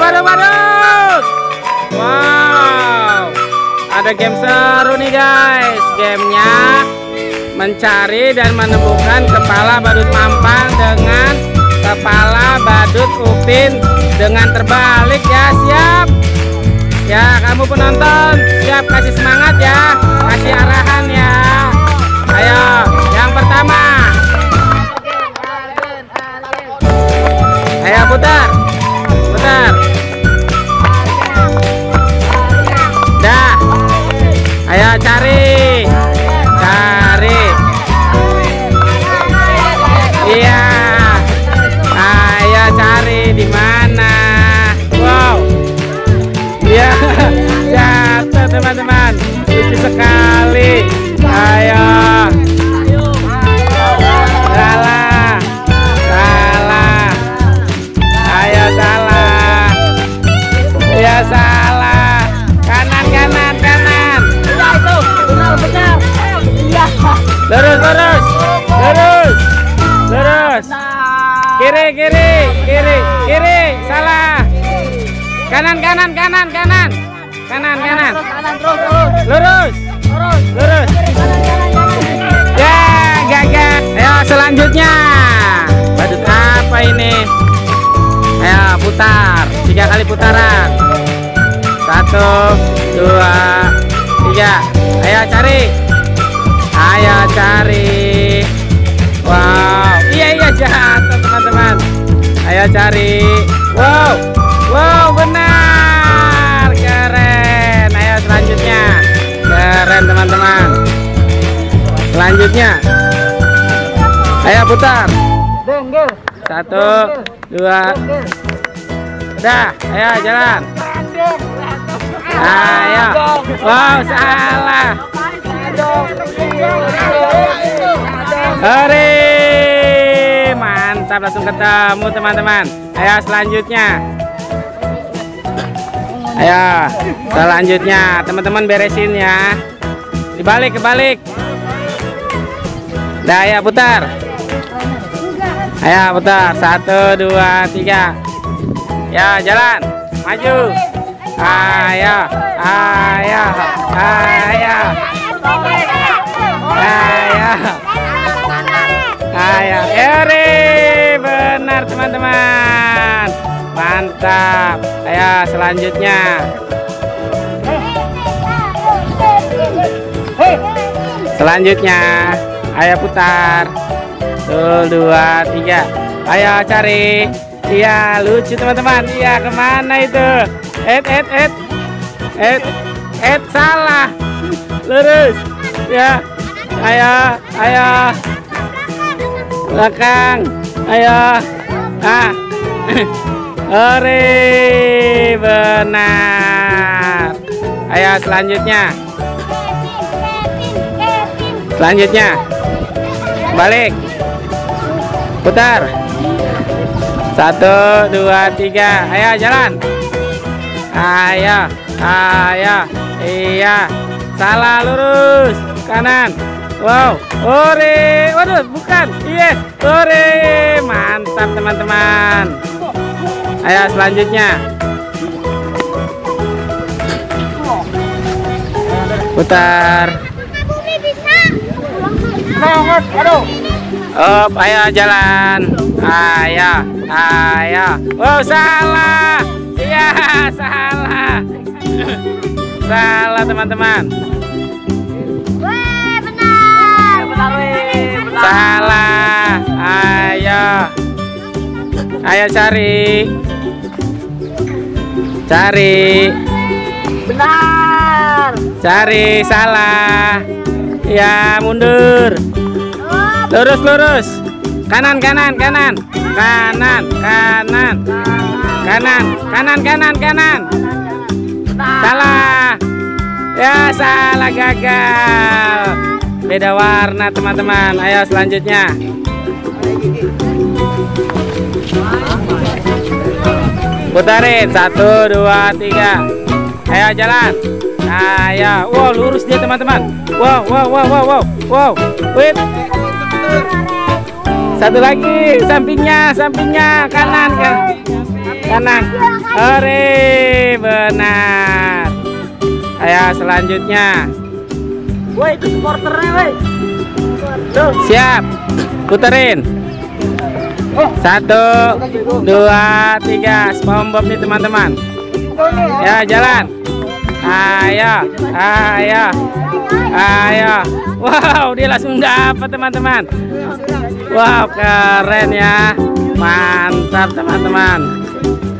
badut. Wow, ada game seru nih guys. Gamenya mencari dan menemukan kepala badut mampang dengan kepala badut Upin dengan terbalik ya. Siap ya, kamu penonton siap, kasih semangat ya, kasih arahan ya. Ayo yang pertama, ayo putar dah. Ayo cari iya, ayo cari di mana. Wow, dia jatuh teman-teman, lucu sekali. Ayo, salah, ayo salah, ya salah, kanan, benar, iya, lurus, kiri, salah, kanan, lurus, ya gagal. Ayo selanjutnya, badut apa ini? Ayo putar 3 kali putaran, 1, 2, 3. Ayo cari. Wow, iya jatuh teman-teman. Ayo cari. Wow, benar, keren. Ayo selanjutnya, keren teman-teman. Selanjutnya, ayo putar. 1, 2, udah. Ayo jalan. Ayo. Wow, salah. Hore, mantap, langsung ketemu teman-teman. Ayo selanjutnya. Ayo selanjutnya, teman-teman beresin ya. Kebalik. Dah, ayo putar. Ayo putar 1, 2, 3. Ya jalan, maju. Ayo. Benar teman-teman, mantap. Ayo selanjutnya. Ayo putar. 1, 2, 3. Ayo cari. Iya, lucu teman-teman. Iya, kemana itu? Salah. Lurus. Ya. Ayo. Belakang. Ayo. Hore, benar. Ayo selanjutnya. Balik. Putar. 1, 2, 3. Ayo jalan. Ayo. Iya. Salah, lurus. Kanan. Wow. Hore. Waduh, bukan. Iya. Hore. Mantap teman-teman. Ayo selanjutnya. Putar. Ayo jalan. Ayo. Oh, salah. Iya, salah. Salah teman-teman. Benar. Salah. Ayo cari. Benar. Cari, salah. Ya, mundur. Lurus. Kanan. Salah. Ya, salah, gagal. Beda warna teman-teman. Ayo selanjutnya. Putarin 1, 2, 3. Ayo jalan. Ayo. Wow, lurus dia teman-teman. Wow. Wait. Satu lagi, sampingnya, kanan. Hore, benar. Ayo selanjutnya. Woi, itu supporternya, woi. Siap, puterin. 1, 2, 3. SpongeBob nih teman-teman. Ya jalan. Ayo, ayo, ayo. Wow, dia langsung dapat teman-teman. Wow, keren ya. Mantap teman-teman.